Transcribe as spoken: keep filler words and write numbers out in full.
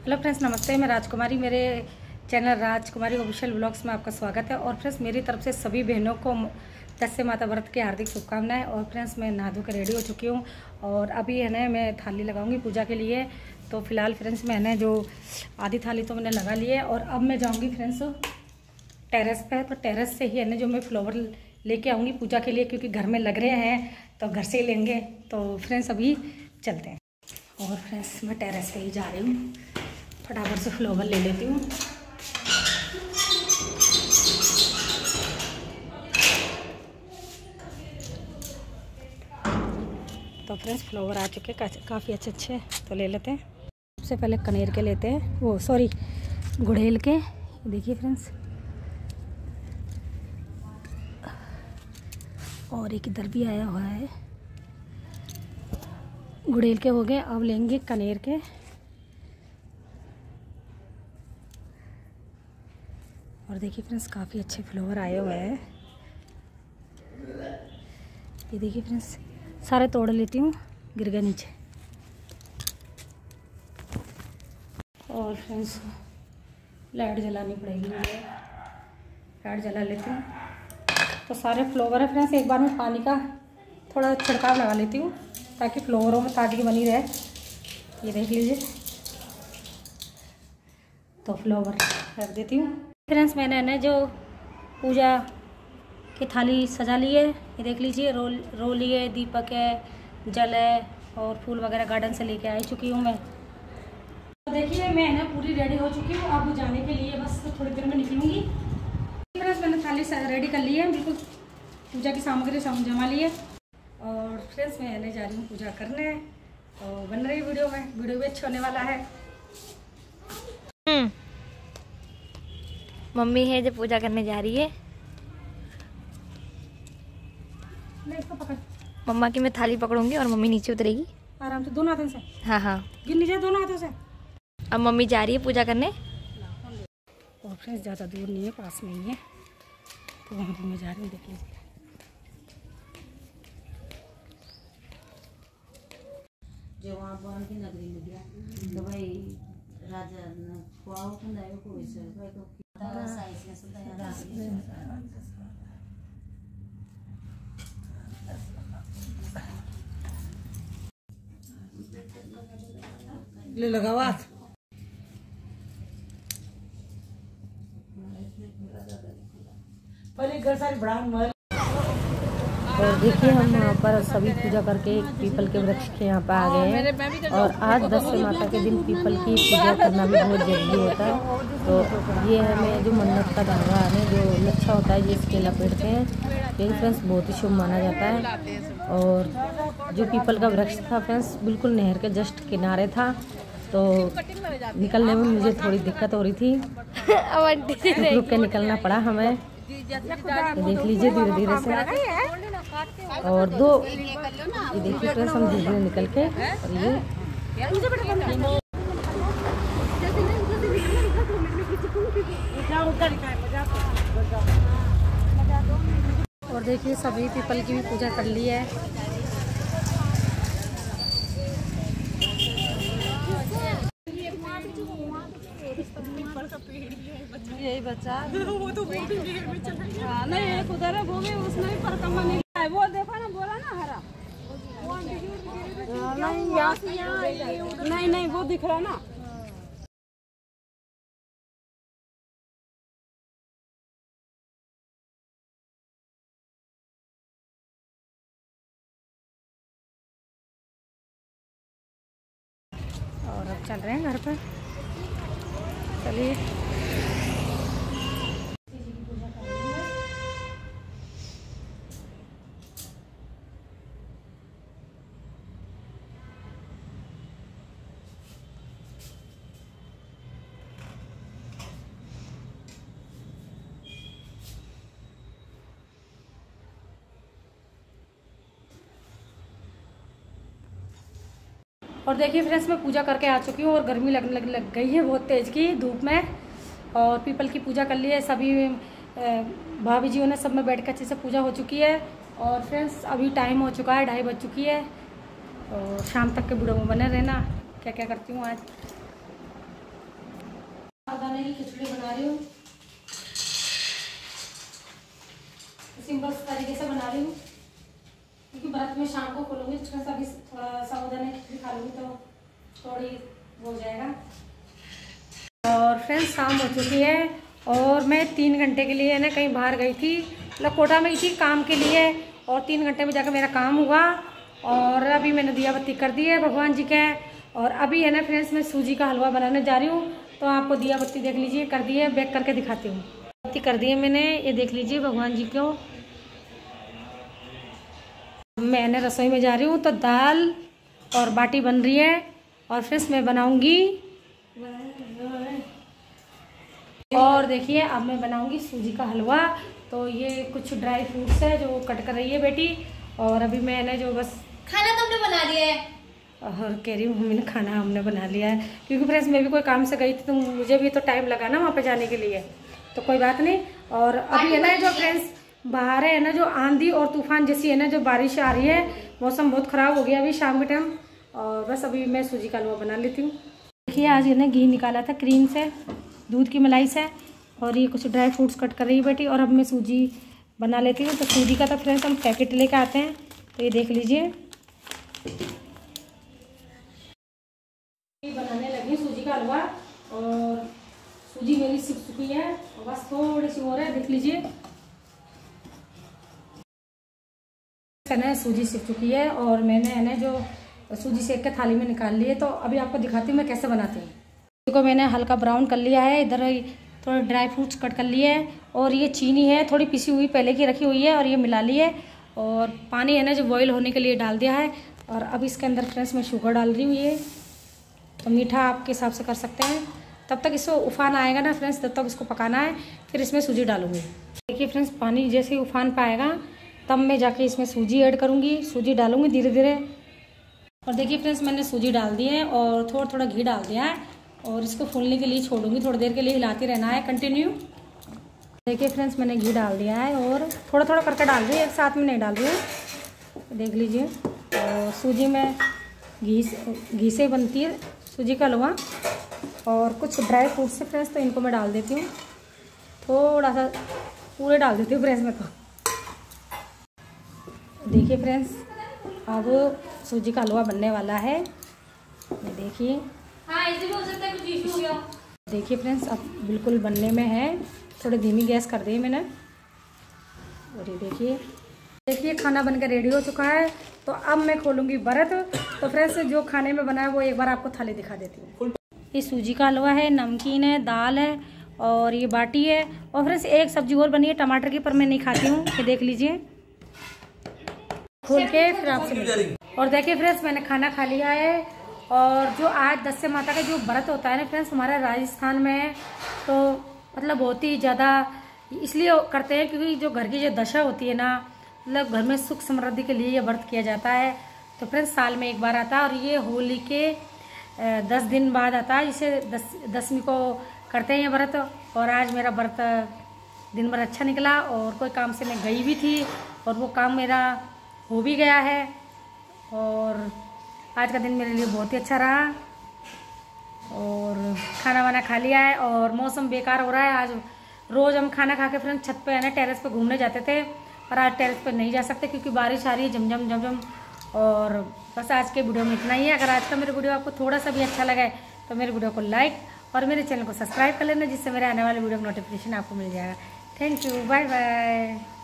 Hello friends, नमस्ते। मैं राजकुमारी, मेरे चैनल राजकुमारी ऑफिशियल व्लॉग्स में आपका स्वागत है। और फ्रेंड्स, मेरी तरफ से सभी बहनों को दस माता व्रत की हार्दिक शुभकामनाएं। और फ्रेंड्स, मैं नहा धो कर रेडी हो चुकी हूँ और अभी है ना मैं थाली लगाऊंगी पूजा के लिए। तो फिलहाल फ्रेंड्स मैंने जो आधी थाली तो मैंने लगा ली है और अब मैं जाऊँगी फ्रेंड्स टेरेस पे। तो टेरेस से ही है ना जो मैं फ्लावर लेके आऊँगी पूजा के लिए, क्योंकि घर में लग रहे हैं तो घर से ही लेंगे। तो फ्रेंड्स अभी चलते हैं। और फ्रेंड्स मैं टेरेस पे ही जा रही हूँ, फटाफट से फ्लावर ले लेती हूँ। तो फ्रेंड्स फ्लावर आ चुके का, काफ़ी अच्छे अच्छे, तो ले लेते हैं। सबसे पहले कनेर के लेते हैं, वो सॉरी गुड़ेल के। देखिए फ्रेंड्स, और एक इधर भी आया हुआ है। गुड़ेल के हो गए, अब लेंगे कनेर के। और देखिए फ्रेंड्स काफ़ी अच्छे फ्लावर आए हुए हैं। ये देखिए फ्रेंड्स, सारे तोड़ लेती हूँ, गिर गए नीचे। और फ्रेंड्स लाइट जलानी पड़ेगी मुझे, लाइट जला लेती हूँ। तो सारे फ्लावर है फ्रेंड्स, एक बार में पानी का थोड़ा छिड़काव लगा लेती हूँ ताकि फ्लावरों में ताजगी बनी रहे। ये देख लीजिए, तो फ्लावर रख देती हूँ। फ्रेंड्स मैंने ना जो पूजा की थाली सजा ली है, ये देख लीजिए। रोल रोली है, दीपक है, जल है और फूल वगैरह गार्डन से लेके आई चुकी हूँ मैं। तो देखिए मैं ना पूरी रेडी हो चुकी हूँ, अब जाने के लिए बस थोड़ी देर में निकलूँगी। फ्रेंड्स मैंने थाली रेडी कर ली है, बिल्कुल पूजा की सामग्री जमा ली है। और फ्रेंड्स मैं आने जा रही हूँ पूजा करने, तो बन रही वीडियो में, वीडियो भी अच्छा होने वाला है। मम्मी है जो पूजा करने जा रही है। ले इसको पकड़। मम्मा की मैं थाली पकड़ूंगी और मम्मी नीचे उतरेगी आराम से, दोनों हाथों से। हाँ हाँ, गिर लीजिए दोनों हाथों से। अब मम्मी जा रही है पूजा करने। और फ्रेंड्स ज़्यादा दूर नहीं है, पास में ही है, तो वहाँ पर मैं जा रही हूँ। देख लीजिए जो वहाँ बन की नगरी में गया तो भाई राजा न खुआओ तो नहीं को वैसे भाई को कितना साइज में सुधा ले लगावा पहले घर सारी बड़ा मर। और देखिए हम यहाँ पर सभी पूजा करके एक पीपल के वृक्ष के यहाँ पर आ गए हैं। और आज दस माता के दिन पीपल की पूजा करना भी बहुत जरूरी होता है। तो ये हमें जो मन्नत का धागा है, जो लच्छा होता है जिसके लपेटते हैं, ये फ्रेंड्स बहुत ही शुभ माना जाता है। और जो पीपल का वृक्ष था फ्रेंड्स बिल्कुल नहर के जस्ट किनारे था, तो निकलने में मुझे थोड़ी दिक्कत हो रही थी, रुक रुक के निकलना पड़ा हमें। देख लीजिए धीरे धीरे से। और दो ये देखिए फ्रेंड्स, हम धीरे धीरे निकल के, और ये और देखिए सभी पीपल की भी पूजा कर ली है। यही बच्चा वो तो हाँ नहीं एक उधर है, वो भी उसमें भी परकम्मा नहीं है। वो देखो ना, बोला ना हरा नहीं, यहाँ से यहाँ नहीं नहीं वो दिख रहा ना। और अब चल रहे हैं घर पर, चलिए। और देखिए फ्रेंड्स मैं पूजा करके आ चुकी हूँ और गर्मी लगने लग, लग गई है बहुत तेज़ की धूप में। और पीपल की पूजा कर ली है, सभी भाभी जीओ ने सब में बैठ कर अच्छे से पूजा हो चुकी है। और फ्रेंड्स अभी टाइम हो चुका है, ढाई बज चुकी है। और शाम तक के वीडियो में बने रहना, क्या क्या करती हूँ आज। साबूदाने की खिचड़ी बना रही हूँ, सिंपल तरीके से बना रही हूँ क्योंकि व्रत में शाम को खोलूँगी तो थोड़ा सा अभी थोड़ा साबूदाने की खिचड़ी खा लूँगी तो थोड़ी हो जाएगा। और फ्रेंड्स शाम हो चुकी है और मैं तीन घंटे के लिए ना कहीं बाहर गई थी, मतलब कोटा में ही थी काम के लिए, और तीन घंटे में जाकर मेरा काम हुआ और अभी मैंने दिया बत्ती कर दी है भगवान जी के। और अभी है ना फ्रेंड्स मैं सूजी का हलवा बनाने जा रही हूँ, तो आपको दिया बत्ती देख लीजिए कर दी है, बैक करके दिखाती हूँ। बत्ती कर दी है मैंने, ये देख लीजिए भगवान जी को। मैंने रसोई में जा रही हूँ तो दाल और बाटी बन रही है और फ्रेंड्स मैं बनाऊँगी, और देखिए अब मैं बनाऊँगी सूजी का हलवा। तो ये कुछ ड्राई फ्रूट्स है जो कट कर रही है बेटी, और अभी मैंने जो बस खाना तुमने बना लिया है और कह रही हूँ मम्मी ने खाना हमने बना लिया है, क्योंकि फ्रेंड्स मैं भी कोई काम से गई थी तो मुझे भी तो टाइम लगा ना वहाँ पे जाने के लिए, तो कोई बात नहीं। और अभी है ना जो फ्रेंड्स बाहर है ना जो आंधी और तूफान जैसी है ना जो बारिश आ रही है, मौसम बहुत ख़राब हो गया अभी शाम के टाइम, और बस अभी मैं सूजी का हलवा बना लेती हूँ। देखिए आज है ना घी निकाला था क्रीम से, दूध की मलाई से, और ये कुछ ड्राई फ्रूट्स कट कर रही है बेटी, और अब मैं सूजी बना लेती हूँ। तो सूजी का तो फ्रेंड्स हम पैकेट लेके आते हैं, तो ये देख लीजिए बनाने लगी सूजी का हलवा, और सूजी मेरी सीख चुकी है और बस थोड़ी सी और है, देख लीजिए ना सूजी सीख चुकी है। और मैंने है ना जो सूजी सेक के थाली में निकाल ली है, तो अभी आपको दिखाती हूँ मैं कैसे बनाती हूँ। देखो मैंने हल्का ब्राउन कर लिया है, इधर थोड़े ड्राई फ्रूट्स कट कर लिए है, और ये चीनी है थोड़ी पिसी हुई पहले की रखी हुई है, और ये मिला ली है, और पानी है ना जो बॉईल होने के लिए डाल दिया है। और अब इसके अंदर फ्रेंड्स मैं शुगर डाल रही हूँ, ये तो मीठा आपके हिसाब से कर सकते हैं। तब तक इसको उफान आएगा ना फ्रेंड्स, तब तक इसको पकाना है, फिर इसमें सूजी डालूंगी। देखिए फ्रेंड्स पानी जैसे ही उफान पाएगा तब मैं जाके इसमें सूजी ऐड करूँगी, सूजी डालूँगी धीरे धीरे। और देखिए फ्रेंड्स मैंने सूजी डाल दी है और थोड़ा थोड़ा घी डाल दिया है, और इसको फूलने के लिए छोड़ूंगी, थोड़ी देर के लिए हिलाती रहना है कंटिन्यू। देखिए फ्रेंड्स मैंने घी डाल दिया है और थोड़ा थोड़ा करके डाल रही है, एक साथ में नहीं डाल रही हूँ, देख लीजिए। और सूजी में घी घी से बनती है सूजी का हलवा, और कुछ ड्राई फ्रूट्स से फ्रेंड्स तो इनको मैं डाल देती हूँ, थोड़ा सा पूरे डाल देती हूँ फ्रेंड्स में। तो देखिए फ्रेंड्स अब सूजी का हलवा बनने वाला है, ये देखिए। हाँ ऐसे भी हो सकता है कुछ इशू हो गया। देखिए फ्रेंड्स अब बिल्कुल बनने में है, थोड़ी धीमी गैस कर दी मैंने, और ये देखिए देखिए खाना बनकर रेडी हो चुका है। तो अब मैं खोलूँगी व्रत। तो फ्रेंड्स जो खाने में बना है वो एक बार आपको थाली दिखा देती हूँ। ये सूजी का हलवा है, नमकीन है, दाल है, और ये बाटी है, और फ्रेंड्स एक सब्जी और बनी है टमाटर की, पर मैं नहीं खाती हूँ, ये देख लीजिए खोल के फिर आपसे। और देखिए फ्रेंड्स मैंने खाना खा लिया है, और जो आज दस माता का जो व्रत होता है ना फ्रेंड्स हमारे राजस्थान में, तो मतलब बहुत ही ज़्यादा इसलिए करते हैं क्योंकि जो घर की जो दशा होती है ना, मतलब घर में सुख समृद्धि के लिए ये व्रत किया जाता है। तो फ्रेंड्स साल में एक बार आता है, और ये होली के दस दिन बाद आता है, जिसे दस दसवीं को करते हैं ये व्रत। और आज मेरा व्रत दिन भर अच्छा निकला, और कोई काम से मैं गई भी थी और वो काम मेरा हो भी गया है, और आज का दिन मेरे लिए बहुत ही अच्छा रहा। और खाना वाना खा लिया है, और मौसम बेकार हो रहा है। आज रोज़ हम खाना खा के फ्रेंड्स छत पे है ना टेरेस पे घूमने जाते थे, पर आज टेरेस पे नहीं जा सकते क्योंकि बारिश आ रही है झमझम झमझम। और बस आज के वीडियो में इतना ही है। अगर आज का मेरे वीडियो आपको थोड़ा सा भी अच्छा लगा है तो मेरे वीडियो को लाइक और मेरे चैनल को सब्सक्राइब कर लेना, जिससे मेरे आने वाले वीडियो का नोटिफिकेशन आपको मिल जाएगा। Thank you, bye bye.